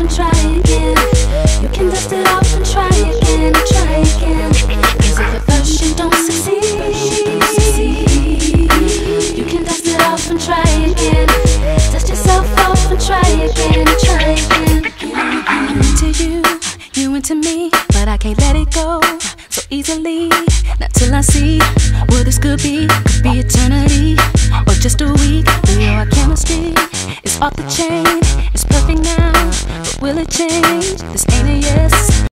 and try again. You can dust it off and try again, try again. 'Cause if at first you don't succeed, you can dust it off and try again. Dust yourself off and try again, try again. I'm into you, you into me, but I can't let it go so easily. Not till I see what this could be eternity or just a week. Our chemistry is off the chain, it's perfect now, but will it change? This ain't a yes.